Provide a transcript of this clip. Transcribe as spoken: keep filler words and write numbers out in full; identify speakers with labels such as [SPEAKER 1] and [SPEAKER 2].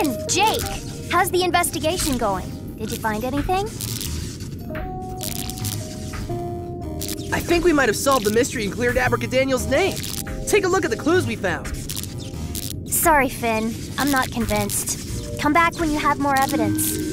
[SPEAKER 1] Finn, Jake, how's the investigation going? Did you find anything?
[SPEAKER 2] I think we might have solved the mystery and cleared Abracadaniel's name. Take a look at the clues we found.
[SPEAKER 1] Sorry, Finn. I'm not convinced. Come back when you have more evidence.